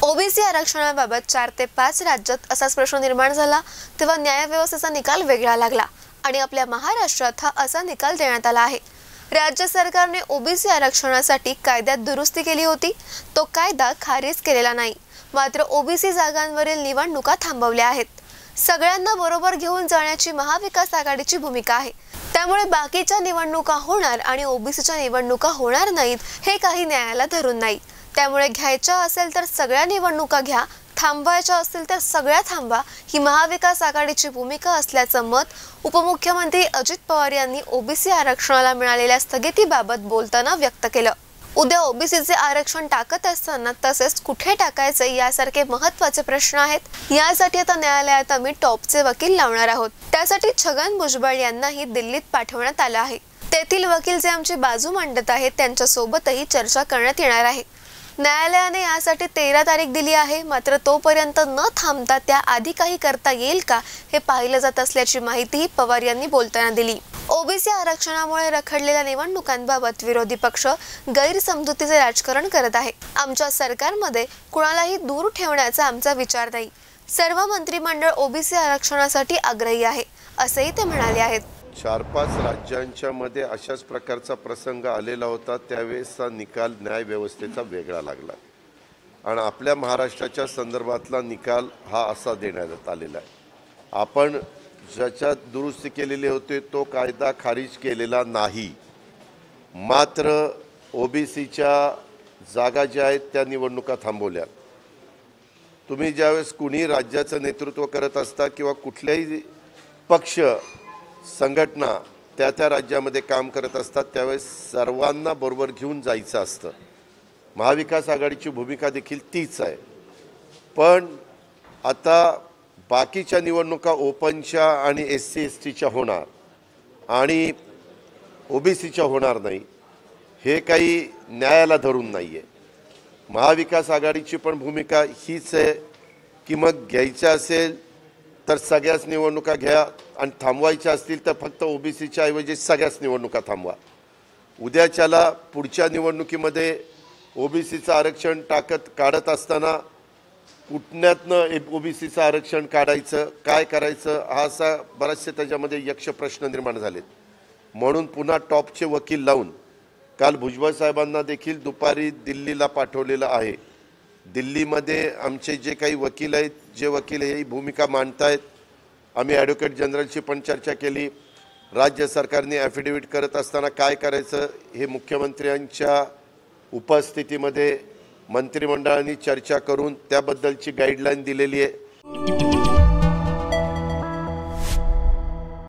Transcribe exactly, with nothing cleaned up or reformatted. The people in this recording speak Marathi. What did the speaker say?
ओबीसी आरक्षणाबाबत चार ते पाच राज्यात असाच प्रश्न निर्माण झाला तेव्हा न्यायव्यवस्थेचा निकाल वेगळा लागला आणि आपल्या महाराष्ट्रात हा असा निकाल देण्यात आला आहे। राज्य सरकारने ओबीसी आरक्षणासाठी कायद्यात दुरुस्ती केली होती, तो कायदा खारिज केलेला नाही, मात्र ओबीसी जागांवरील निवडणुका थांबवल्या आहेत। सगळ्यांना बरोबर घेऊन जाण्याची महाविकास आघाडीची भूमिका आहे, त्यामुळे बाकीच्या निवडणुका होणार आणि ओबीसीच्या निवडणुका होणार नाहीत हे काही न्यायाला धरून नाही। त्यामुळे घ्यायच्या असेल तर सगळ्या निवडणुका घ्या, थांबवायच्या असतील तर सगळ्या थांबवा, ही महाविकास आघाडीची भूमिका असल्याचं मत उपमुख्यमंत्री अजित पवार यांनी ओबीसी आरक्षणाला मिळालेल्या स्थगितीबाबत बोलताना व्यक्त केलं। उद्या ओबीसीचे आरक्षण टाकत असताना तसेच कुठे टाकायचे यासारखे महत्त्वाचे प्रश्न आहेत। यासाठी आता न्यायालयात आम्ही टॉपचे वकील लावणार आहोत। त्यासाठी छगन भुजबळ यांनाही दिल्लीत पाठवण्यात आलं आहे। तेथील वकील जे आमची बाजू मांडत आहेत त्यांच्या सोबतही चर्चा करण्यात येणार आहे। न्यायालयाने यासाठी तेरा तारीख दिली आहे, मात्र तोपर्यंत न थांबता त्या आधी काही करता येईल का हे पाहिलं जात असल्याची माहितीही पवार यांनी बोलताना दिली। ओबीसी आरक्षणामुळे रखडलेल्या निवडणुकांबाबत विरोधी पक्ष गैरसमजुतीचे राजकारण करत आहे। आमच्या सरकारमध्ये कुणालाही दूर ठेवण्याचा आमचा विचार नाही। सर्व मंत्रिमंडळ ओबीसी आरक्षणासाठी आग्रही आहे, असेही ते म्हणाले आहेत। चार पाच राज्यांच्या मध्ये अशाच प्रकारचा प्रसंग आलेला होता, त्यावेळेसचा निकाल न्याय व्यवस्थेचा वेगळा लागला आणि आपल्या महाराष्ट्राच्या संदर्भातला निकाल हा असा देण्यात आलेला आहे। आपण ज्याच्यात दुरुस्ती केलेली होती तो कायदा खारिज केलेला नाही, मात्र ओबीसीच्या जागा ज्या आहेत त्या निवडणुका थांबवल्या। तुम्ही ज्यावेळेस कुणी राज्याचं नेतृत्व करत असता किंवा कुठल्याही पक्ष संघटना त्या त्या राज्यामध्ये काम करत असतात त्यावेळेस सर्वांना बरोबर घेऊन जायचं असतं। महाविकास आघाडीची भूमिका देखील तीच आहे, पण आता बाकीच्या निवडणुका ओपनच्या आणि एस सी एस टीच्या होणार आणि ओबीसीच्या होणार नाही, हे काही न्यायाला धरून नाही आहे। महाविकास आघाडीची पण भूमिका हीच आहे की मग घ्यायचं असेल तर सगळ्याच निवडणुका घ्या आणि थांबवायच्या असतील तर फक्त ओबीसीच्या ऐवजी सगळ्याच निवडणुका थांबवा। उद्याच्याला पुढच्या निवडणुकीमध्ये ओबीसीचं आरक्षण टाकत काढत असताना कुठण्यातनं ओबीसीचं आरक्षण काढायचं, काय करायचं, हा असा बराचसे त्याच्यामध्ये यक्ष प्रश्न निर्माण झालेत। म्हणून पुन्हा टॉपचे वकील लावून काल भुजबळ साहेबांना देखील दुपारी दिल्लीला पाठवलेलं आहे। दिल्लीमध्ये आमचे जे काही वकील आहेत, जे वकील ही भूमिका मांडतायत, आम्ही ॲडव्होकेट जनरलशी पण चर्चा केली। राज्य सरकारने ॲफिडेविट करत असताना काय करायचं हे मुख्यमंत्र्यांच्या उपस्थितीमध्ये मंत्रिमंडळाने चर्चा करून त्याबद्दलची गाईडलाईन दिलेली आहे।